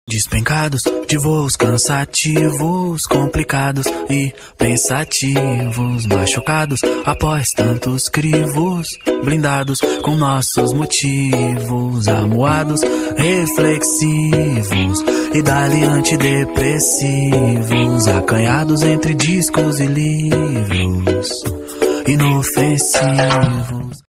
Despencados de voos cansativos, complicados e pensativos, machucados após tantos crivos, blindados com nossos motivos, amuados, reflexivos e dali antidepressivos, acanhados entre discos e livros, inofensivos.